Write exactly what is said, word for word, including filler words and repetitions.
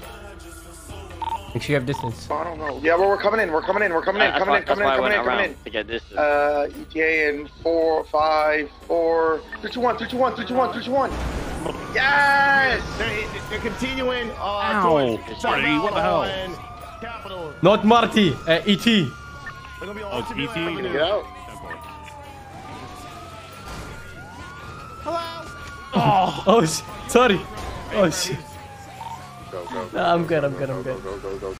Make sure you have distance. Oh, I don't know. Yeah, well, we're coming in. We're coming in. We're coming in. Uh, Coming in. that's Coming why in. I Coming in. went Coming around in. to get distance. Uh, E T A in four, five, four, three, two, one, three, two, one, three, two, one, three, two, one. Yes! They're, they're continuing. Uh, Ow. towards Marty, what the hell? and Capital. Not Marty. Uh, E T. They're gonna be Oh, on it's Seville E T? Avenue. Get out. Hello. Oh, oh, sh sorry. Oh shit. Go, go, go, No, I'm go, good. go, I'm good. go, I'm go, good. Go, go, go, go.